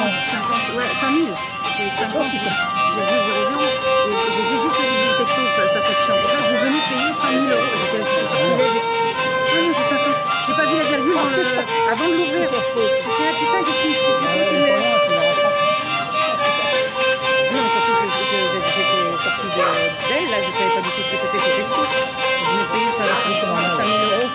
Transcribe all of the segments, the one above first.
ouais, 5000. C'est 50, j'ai vu 00. J'ai vu juste le texto, ça s'affiche en retard. Vous venez payer 100 000 euros. J'étais ah non, c'est 50. J'ai pas vu la virgule avant de l'ouvrir. J'ai fait, ah putain, qu'est-ce qu'il me fait? C'est quoi qui me... Non, surtout, j'étais sortie d'elle, là, je savais pas du tout ce que c'était ce texto. Je venais payer 5 000 euros.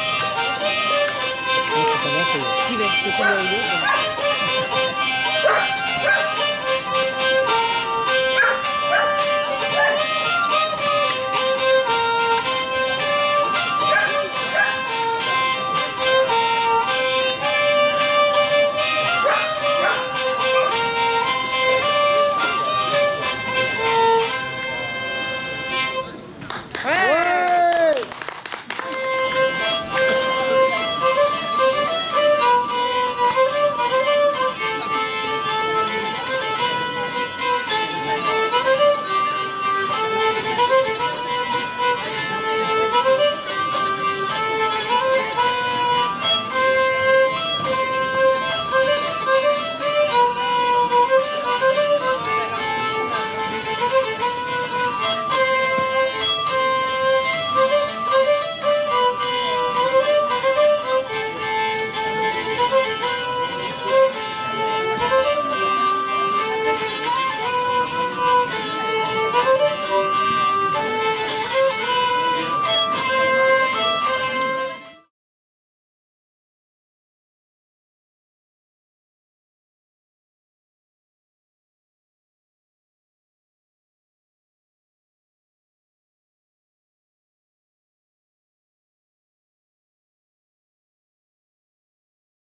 C'est